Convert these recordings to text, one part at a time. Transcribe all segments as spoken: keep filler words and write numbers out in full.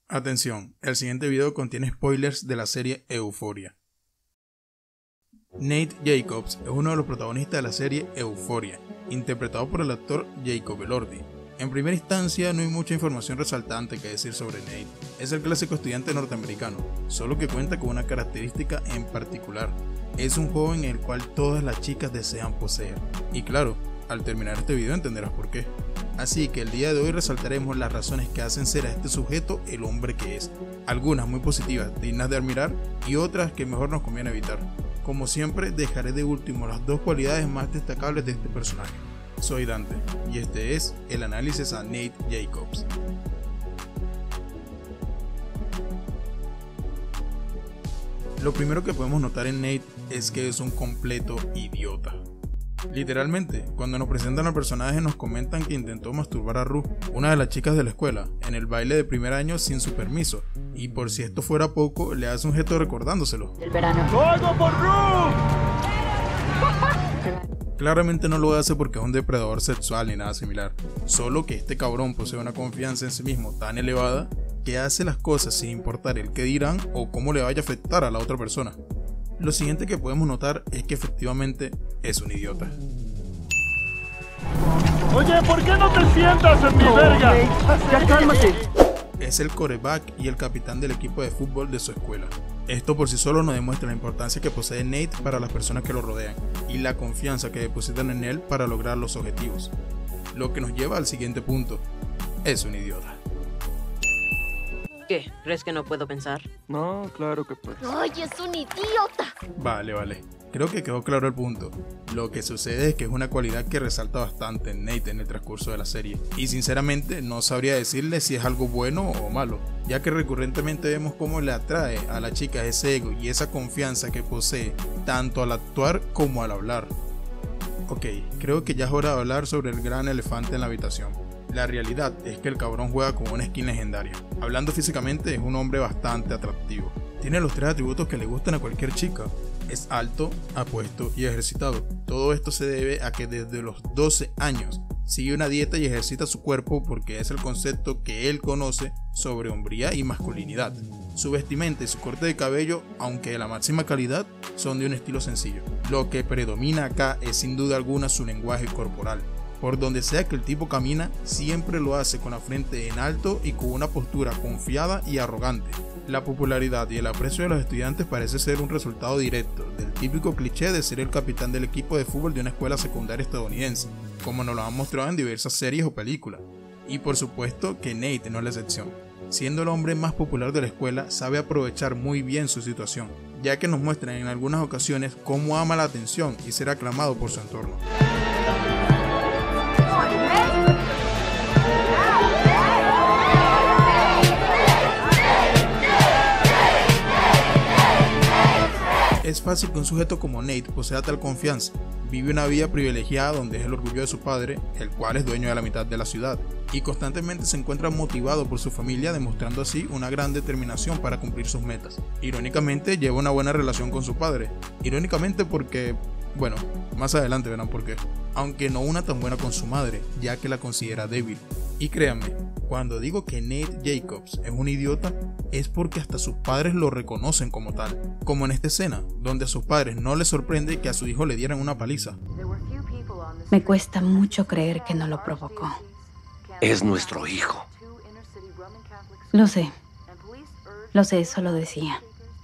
Atención, el siguiente video contiene spoilers de la serie Euphoria. Nate Jacobs es uno de los protagonistas de la serie Euphoria, interpretado por el actor Jacob Elordi. En primera instancia no hay mucha información resaltante que decir sobre Nate. Es el clásico estudiante norteamericano, solo que cuenta con una característica en particular. Es un joven el cual todas las chicas desean poseer. Y claro, al terminar este video entenderás por qué. Así que el día de hoy resaltaremos las razones que hacen ser a este sujeto el hombre que es. Algunas muy positivas, dignas de admirar, y otras que mejor nos conviene evitar. Como siempre, dejaré de último las dos cualidades más destacables de este personaje. Soy Dante, y este es el análisis a Nate Jacobs. Lo primero que podemos notar en Nate es que es un completo idiota. Literalmente, cuando nos presentan al personaje nos comentan que intentó masturbar a Ru, una de las chicas de la escuela, en el baile de primer año sin su permiso, y por si esto fuera poco, le hace un gesto recordándoselo. El verano. ¡Lo hago por Ru! Claramente no lo hace porque es un depredador sexual ni nada similar, solo que este cabrón posee una confianza en sí mismo tan elevada que hace las cosas sin importar el qué dirán o cómo le vaya a afectar a la otra persona. Lo siguiente que podemos notar es que efectivamente es un idiota. Oye, ¿por qué no te sientas en mi No, verga? güey, ya cálmate. Es el quarterback y el capitán del equipo de fútbol de su escuela. Esto por sí solo nos demuestra la importancia que posee Nate para las personas que lo rodean y la confianza que depositan en él para lograr los objetivos. Lo que nos lleva al siguiente punto. Es un idiota. ¿Qué? ¿Crees que no puedo pensar? No, claro que puedes. ¡Ay, es un idiota! Vale, vale. Creo que quedó claro el punto. Lo que sucede es que es una cualidad que resalta bastante en Nate en el transcurso de la serie. Y sinceramente no sabría decirle si es algo bueno o malo, ya que recurrentemente vemos cómo le atrae a la chica ese ego y esa confianza que posee, tanto al actuar como al hablar. Ok, creo que ya es hora de hablar sobre el gran elefante en la habitación. La realidad es que el cabrón juega como una skin legendaria. Hablando físicamente es un hombre bastante atractivo. Tiene los tres atributos que le gustan a cualquier chica. Es alto, apuesto y ejercitado. Todo esto se debe a que desde los doce años sigue una dieta y ejercita su cuerpo porque es el concepto que él conoce sobre hombría y masculinidad. Su vestimenta y su corte de cabello, aunque de la máxima calidad, son de un estilo sencillo. Lo que predomina acá es sin duda alguna su lenguaje corporal. Por donde sea que el tipo camina, siempre lo hace con la frente en alto y con una postura confiada y arrogante. La popularidad y el aprecio de los estudiantes parece ser un resultado directo del típico cliché de ser el capitán del equipo de fútbol de una escuela secundaria estadounidense, como nos lo han mostrado en diversas series o películas. Y por supuesto que Nate no es la excepción. Siendo el hombre más popular de la escuela, sabe aprovechar muy bien su situación, ya que nos muestran en algunas ocasiones cómo ama la atención y ser aclamado por su entorno. Es fácil que un sujeto como Nate posea tal confianza. Vive una vida privilegiada donde es el orgullo de su padre, el cual es dueño de la mitad de la ciudad, y constantemente se encuentra motivado por su familia, demostrando así una gran determinación para cumplir sus metas. Irónicamente lleva una buena relación con su padre. Irónicamente porque, bueno, más adelante verán por qué. Aunque no una tan buena con su madre, ya que la considera débil. Y créanme, cuando digo que Nate Jacobs es un idiota, es porque hasta sus padres lo reconocen como tal. Como en esta escena, donde a sus padres no les sorprende que a su hijo le dieran una paliza. Me cuesta mucho creer que no lo provocó. Es nuestro hijo. Lo sé. Lo sé, eso lo decía.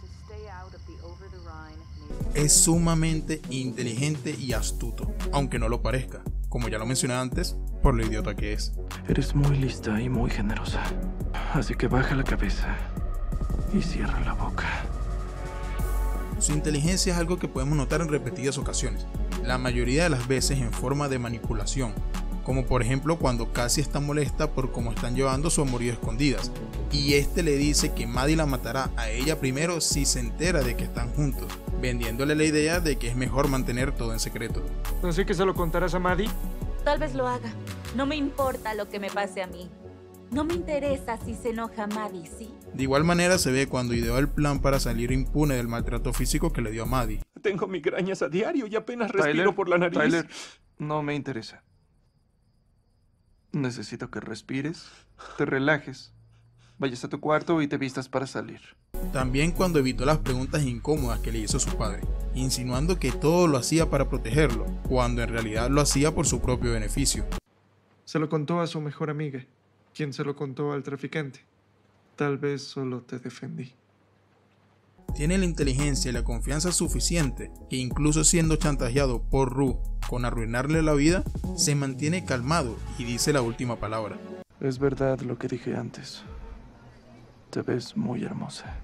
Es sumamente inteligente y astuto, aunque no lo parezca, como ya lo mencioné antes, por lo idiota que es. Eres muy lista y muy generosa. Así que baja la cabeza y cierra la boca. Su inteligencia es algo que podemos notar en repetidas ocasiones, la mayoría de las veces en forma de manipulación, como por ejemplo cuando Cassie está molesta por cómo están llevando su amorío a escondidas, y este le dice que Maddie la matará a ella primero si se entera de que están juntos, vendiéndole la idea de que es mejor mantener todo en secreto. ¿Así que se lo contarás a Maddie? Tal vez lo haga. No me importa lo que me pase a mí. No me interesa si se enoja Maddie, ¿sí? De igual manera se ve cuando ideó el plan para salir impune del maltrato físico que le dio a Maddie. Tengo migrañas a diario y apenas respiro Tyler, por la nariz. Tyler, no me interesa. Necesito que respires, te relajes vayas a tu cuarto y te vistas para salir. También cuando evitó las preguntas incómodas que le hizo su padre, insinuando que todo lo hacía para protegerlo, cuando en realidad lo hacía por su propio beneficio. Se lo contó a su mejor amiga, quien se lo contó al traficante. Tal vez solo te defendí. Tiene la inteligencia y la confianza suficiente que incluso siendo chantajeado por Rue con arruinarle la vida, se mantiene calmado y dice la última palabra. Es verdad lo que dije antes. Te ves muy hermosa.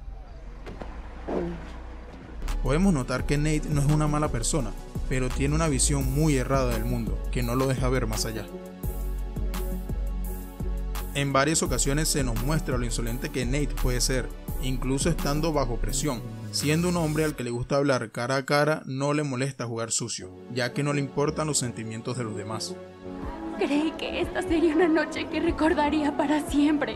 Podemos notar que Nate no es una mala persona, pero tiene una visión muy errada del mundo, que no lo deja ver más allá. En varias ocasiones se nos muestra lo insolente que Nate puede ser, incluso estando bajo presión. Siendo un hombre al que le gusta hablar cara a cara, no le molesta jugar sucio, ya que no le importan los sentimientos de los demás. Creí que esta sería una noche que recordaría para siempre.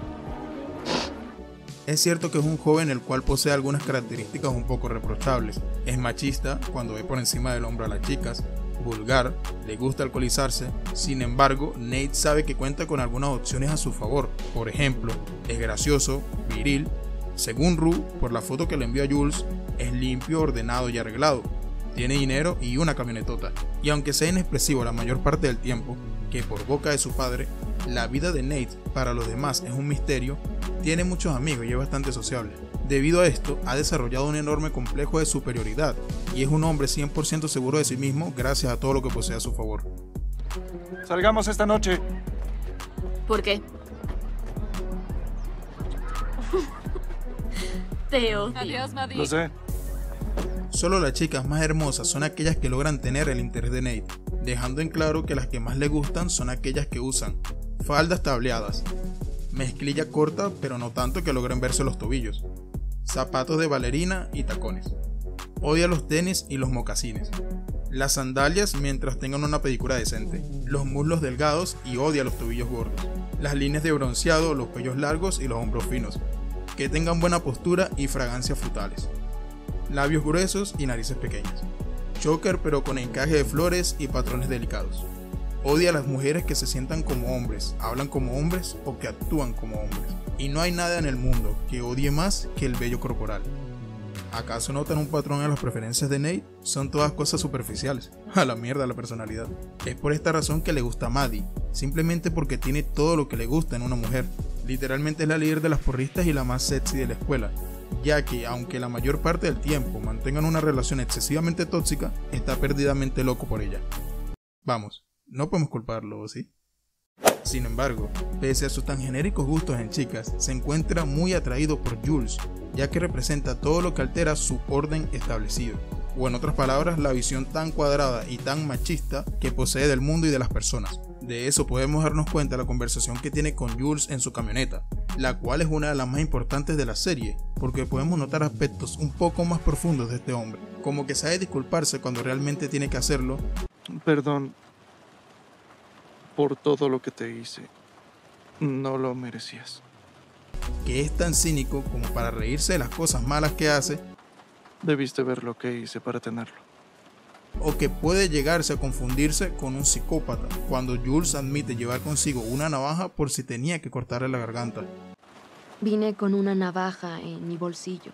Es cierto que es un joven el cual posee algunas características un poco reprochables. Es machista cuando ve por encima del hombro a las chicas, vulgar, le gusta alcoholizarse. Sin embargo, Nate sabe que cuenta con algunas opciones a su favor. Por ejemplo, es gracioso, viril. Según Rue, por la foto que le envió a Jules, es limpio, ordenado y arreglado. Tiene dinero y una camionetota. Y aunque sea inexpresivo la mayor parte del tiempo, que por boca de su padre, la vida de Nate para los demás es un misterio, tiene muchos amigos y es bastante sociable. Debido a esto, ha desarrollado un enorme complejo de superioridad y es un hombre cien por ciento seguro de sí mismo gracias a todo lo que posee a su favor. Salgamos esta noche. ¿Por qué? Te odio. Adiós, Maddie. Lo sé. Solo las chicas más hermosas son aquellas que logran tener el interés de Nate, dejando en claro que las que más le gustan son aquellas que usan faldas tableadas, mezclilla corta pero no tanto que logren verse los tobillos, zapatos de bailarina y tacones. Odia los tenis y los mocasines, las sandalias mientras tengan una pedicura decente, los muslos delgados y odia los tobillos gordos, las líneas de bronceado, los cuellos largos y los hombros finos, que tengan buena postura y fragancias frutales, labios gruesos y narices pequeñas, choker pero con encaje de flores y patrones delicados. Odia a las mujeres que se sientan como hombres, hablan como hombres o que actúan como hombres. Y no hay nada en el mundo que odie más que el vello corporal. ¿Acaso notan un patrón en las preferencias de Nate? Son todas cosas superficiales. A la mierda la personalidad. Es por esta razón que le gusta a Maddie, simplemente porque tiene todo lo que le gusta en una mujer. Literalmente es la líder de las porristas y la más sexy de la escuela, ya que aunque la mayor parte del tiempo mantengan una relación excesivamente tóxica, está perdidamente loco por ella. Vamos. No podemos culparlo, ¿sí? Sin embargo, pese a sus tan genéricos gustos en chicas, se encuentra muy atraído por Jules, ya que representa todo lo que altera su orden establecido, o en otras palabras, la visión tan cuadrada y tan machista que posee del mundo y de las personas. De eso podemos darnos cuenta la conversación que tiene con Jules en su camioneta, la cual es una de las más importantes de la serie, porque podemos notar aspectos un poco más profundos de este hombre, como que sabe disculparse cuando realmente tiene que hacerlo. Perdón por todo lo que te hice. No lo merecías. Que es tan cínico como para reírse de las cosas malas que hace. Debiste ver lo que hice para tenerlo. O que puede llegarse a confundirse con un psicópata, cuando Jules admite llevar consigo una navaja por si tenía que cortarle la garganta. Vine con una navaja en mi bolsillo,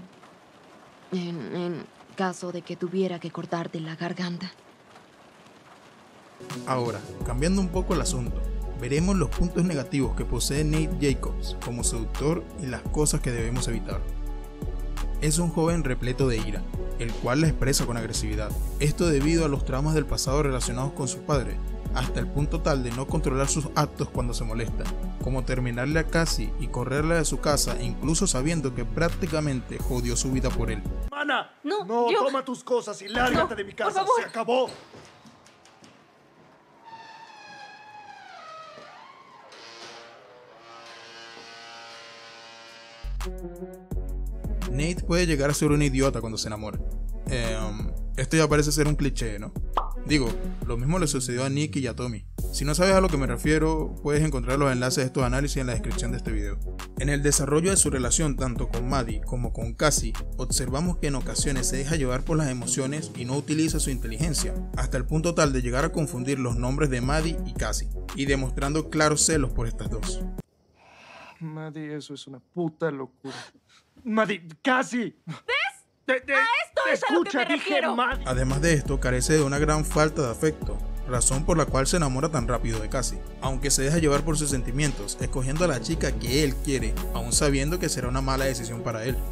en, en caso de que tuviera que cortarte la garganta. Ahora, cambiando un poco el asunto, veremos los puntos negativos que posee Nate Jacobs como seductor y las cosas que debemos evitar. Es un joven repleto de ira, el cual la expresa con agresividad, esto debido a los traumas del pasado relacionados con su padre, hasta el punto tal de no controlar sus actos cuando se molesta, como terminarle a Cassie y correrla de su casa incluso sabiendo que prácticamente jodió su vida por él. ¡Mana! No, no yo... toma tus cosas y lárgate no, de mi casa, por favor. se acabó. Nate puede llegar a ser un idiota cuando se enamora. Eh, esto ya parece ser un cliché, ¿no? Digo, lo mismo le sucedió a Nick y a Tommy. Si no sabes a lo que me refiero, puedes encontrar los enlaces de estos análisis en la descripción de este video. En el desarrollo de su relación tanto con Maddie como con Cassie, observamos que en ocasiones se deja llevar por las emociones y no utiliza su inteligencia, hasta el punto tal de llegar a confundir los nombres de Maddie y Cassie, y demostrando claros celos por estas dos. Maddie, eso es una puta locura. Maddie, casi. ¿Ves? Te, te, ¡A esto te es a lo que escucha, me dije refiero! Maddie. Además de esto, carece de una gran falta de afecto, razón por la cual se enamora tan rápido de Cassie, aunque se deja llevar por sus sentimientos, escogiendo a la chica que él quiere, aún sabiendo que será una mala decisión para él.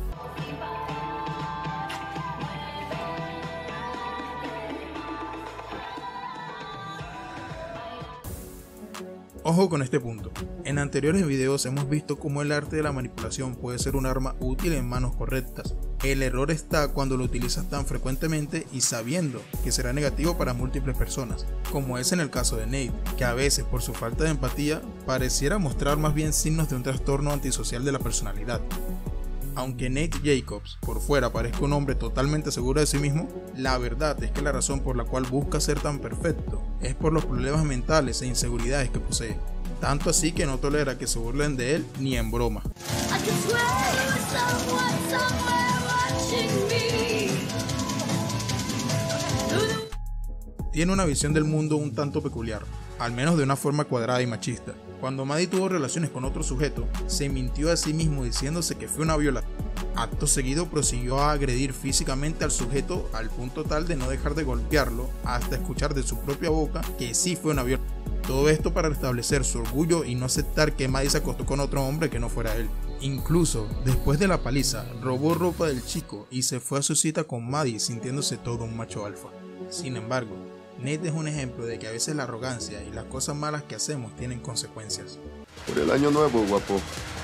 Ojo con este punto. En anteriores videos hemos visto cómo el arte de la manipulación puede ser un arma útil en manos correctas. El error está cuando lo utilizas tan frecuentemente y sabiendo que será negativo para múltiples personas, como es en el caso de Nate, que a veces por su falta de empatía pareciera mostrar más bien signos de un trastorno antisocial de la personalidad. Aunque Nate Jacobs por fuera parezca un hombre totalmente seguro de sí mismo, la verdad es que la razón por la cual busca ser tan perfecto es por los problemas mentales e inseguridades que posee, tanto así que no tolera que se burlen de él ni en broma. Tiene una visión del mundo un tanto peculiar, al menos de una forma cuadrada y machista. Cuando Maddie tuvo relaciones con otro sujeto, se mintió a sí mismo diciéndose que fue una violación. Acto seguido prosiguió a agredir físicamente al sujeto al punto tal de no dejar de golpearlo hasta escuchar de su propia boca que sí fue una violación. Todo esto para restablecer su orgullo y no aceptar que Maddie se acostó con otro hombre que no fuera él. Incluso, después de la paliza, robó ropa del chico y se fue a su cita con Maddie sintiéndose todo un macho alfa. Sin embargo, Nate es un ejemplo de que a veces la arrogancia y las cosas malas que hacemos tienen consecuencias. Por el año nuevo, guapo.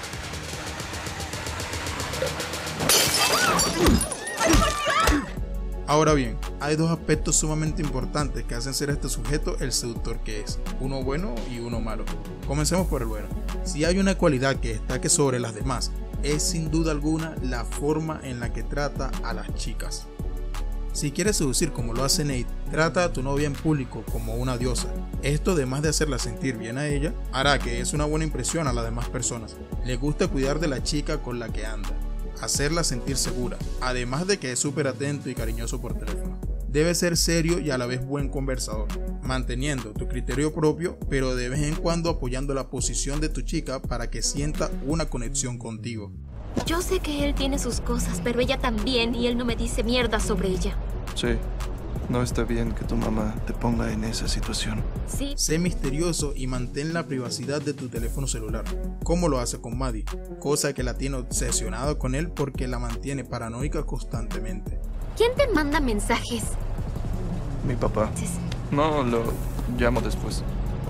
Ahora bien, hay dos aspectos sumamente importantes que hacen ser a este sujeto el seductor que es, uno bueno y uno malo. Comencemos por el bueno. Si hay una cualidad que destaque sobre las demás, es sin duda alguna la forma en la que trata a las chicas. Si quieres seducir como lo hace Nate, trata a tu novia en público como una diosa. Esto, además de hacerla sentir bien a ella, hará que es una buena impresión a las demás personas. Le gusta cuidar de la chica con la que anda, hacerla sentir segura, además de que es súper atento y cariñoso por teléfono. Debe ser serio y a la vez buen conversador, manteniendo tu criterio propio, pero de vez en cuando apoyando la posición de tu chica para que sienta una conexión contigo. Yo sé que él tiene sus cosas, pero ella también, y él no me dice mierda sobre ella. Sí, no está bien que tu mamá te ponga en esa situación. Sí. Sé misterioso y mantén la privacidad de tu teléfono celular, como lo hace con Maddie, cosa que la tiene obsesionada con él porque la mantiene paranoica constantemente. ¿Quién te manda mensajes? Mi papá. Sí, sí. No, lo llamo después.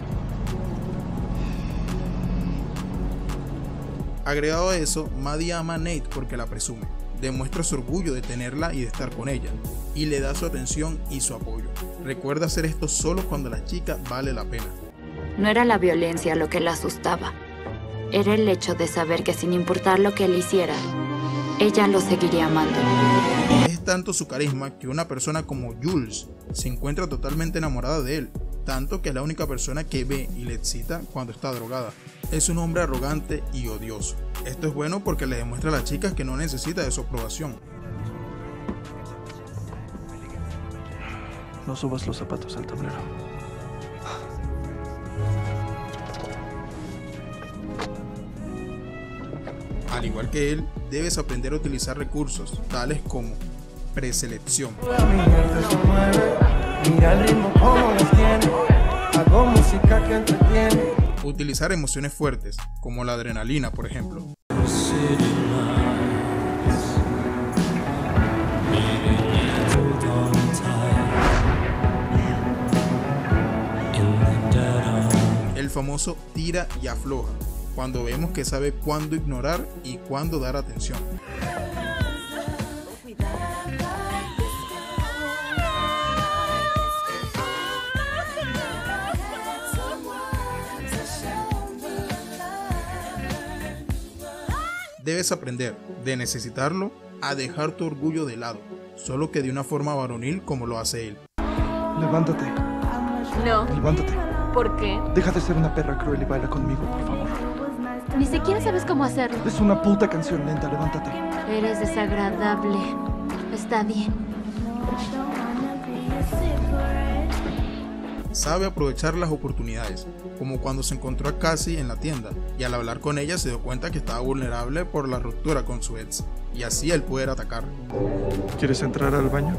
Agregado a eso, Maddie ama a Nate porque la presume, demuestra su orgullo de tenerla y de estar con ella, y le da su atención y su apoyo. Recuerda hacer esto solo cuando la chica vale la pena. No era la violencia lo que la asustaba, era el hecho de saber que sin importar lo que él hiciera, ella lo seguiría amando. Es tanto su carisma que una persona como Jules se encuentra totalmente enamorada de él, tanto que es la única persona que ve y le excita cuando está drogada. Es un hombre arrogante y odioso. Esto es bueno porque le demuestra a las chicas que no necesita de su aprobación. No subas los zapatos al tablero. Al igual que él, debes aprender a utilizar recursos tales como preselección. Mira el ritmo como los tiene, hago música que entretiene. Utilizar emociones fuertes, como la adrenalina, por ejemplo. El famoso tira y afloja, cuando vemos que sabe cuándo ignorar y cuándo dar atención. Debes aprender, de necesitarlo, a dejar tu orgullo de lado, solo que de una forma varonil como lo hace él. Levántate. No. Levántate. ¿Por qué? Deja de ser una perra cruel y baila conmigo, por favor. Ni siquiera sabes cómo hacerlo. Es una puta canción lenta, levántate. Eres desagradable. Está bien. sabe aprovechar las oportunidades, como cuando se encontró a Cassie en la tienda, y al hablar con ella se dio cuenta que estaba vulnerable por la ruptura con su ex, y así el poder atacar. ¿Quieres entrar al baño?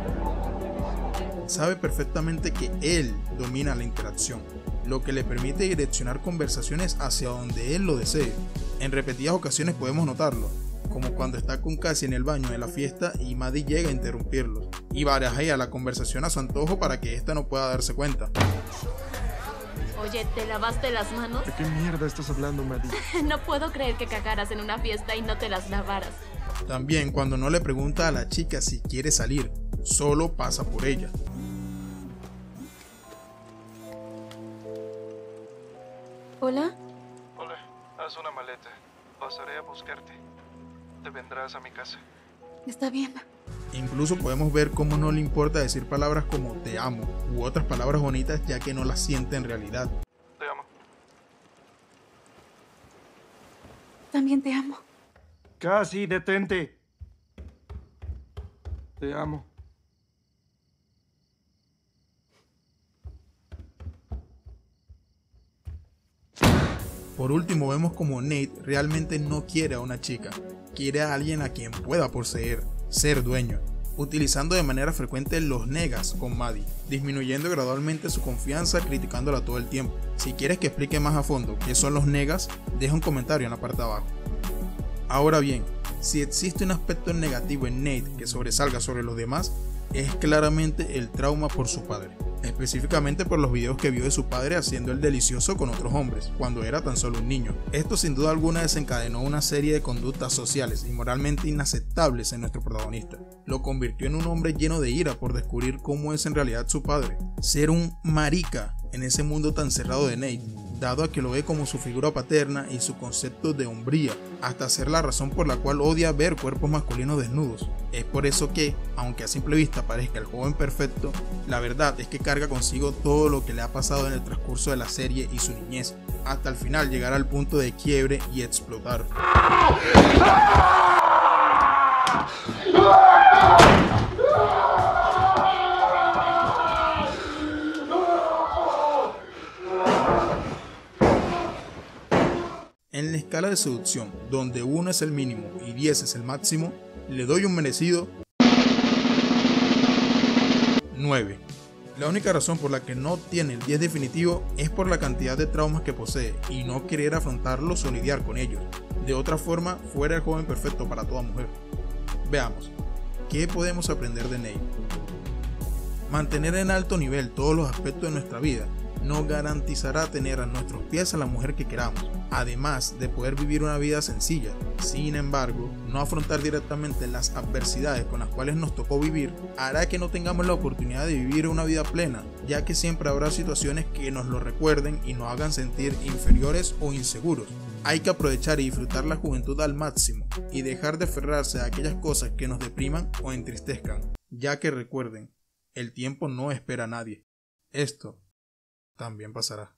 Sabe perfectamente que él domina la interacción, lo que le permite direccionar conversaciones hacia donde él lo desee. En repetidas ocasiones podemos notarlo, como cuando está con Cassie en el baño de la fiesta y Maddie llega a interrumpirlos, y barajea la conversación a su antojo para que ésta no pueda darse cuenta. Oye, ¿te lavaste las manos? ¿De qué mierda estás hablando, Maddie? No puedo creer que cagaras en una fiesta y no te las lavaras. También cuando no le pregunta a la chica si quiere salir, solo pasa por ella. ¿Hola? Hola, haz una maleta. Pasaré a buscarte. Te vendrás a mi casa. Está bien. Incluso podemos ver cómo no le importa decir palabras como te amo u otras palabras bonitas, ya que no las siente en realidad. Te amo. También te amo. Casi, detente. Te amo. Por último, vemos como Nate realmente no quiere a una chica, quiere a alguien a quien pueda poseer, ser dueño, utilizando de manera frecuente los negas con Maddie, disminuyendo gradualmente su confianza, criticándola todo el tiempo. Si quieres que explique más a fondo qué son los negas, deja un comentario en la parte de abajo. Ahora bien, si existe un aspecto negativo en Nate que sobresalga sobre los demás, es claramente el trauma por su padre, específicamente por los videos que vio de su padre haciendo el delicioso con otros hombres, cuando era tan solo un niño. Esto sin duda alguna desencadenó una serie de conductas sociales y moralmente inaceptables en nuestro protagonista. Lo convirtió en un hombre lleno de ira por descubrir cómo es en realidad su padre. Ser un marica en ese mundo tan cerrado de Nate, dado a que lo ve como su figura paterna y su concepto de hombría, hasta ser la razón por la cual odia ver cuerpos masculinos desnudos. Es por eso que, aunque a simple vista parezca el joven perfecto, la verdad es que carga consigo todo lo que le ha pasado en el transcurso de la serie y su niñez, hasta el final llegar al punto de quiebre y explotar. En la escala de seducción, donde uno es el mínimo y diez es el máximo, le doy un merecido nueve. La única razón por la que no tiene el diez definitivo es por la cantidad de traumas que posee y no querer afrontarlos o lidiar con ellos. De otra forma, fuera el joven perfecto para toda mujer. Veamos, ¿qué podemos aprender de Nate? Mantener en alto nivel todos los aspectos de nuestra vida no garantizará tener a nuestros pies a la mujer que queramos, además de poder vivir una vida sencilla. Sin embargo, no afrontar directamente las adversidades con las cuales nos tocó vivir hará que no tengamos la oportunidad de vivir una vida plena, ya que siempre habrá situaciones que nos lo recuerden y nos hagan sentir inferiores o inseguros. Hay que aprovechar y disfrutar la juventud al máximo y dejar de aferrarse a aquellas cosas que nos depriman o entristezcan, ya que recuerden, el tiempo no espera a nadie. Esto también pasará.